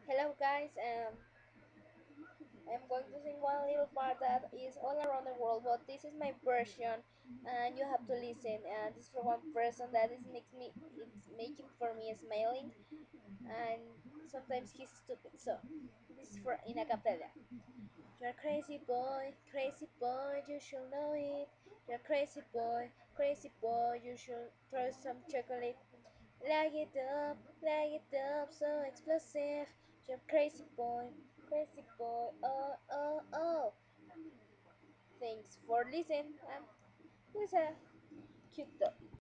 Hello guys, I'm going to sing one little part that is all around the world, but this is my version, and you have to listen. And this is for one person that is makes me, it's making for me smiling, and sometimes he's stupid. So this is for in a cappella. You're a crazy boy, you should know it. You're a crazy boy, you should throw some chocolate. Lag it up, so explosive. You're crazy boy, oh, oh, oh. Thanks for listening. Who's a cute dog?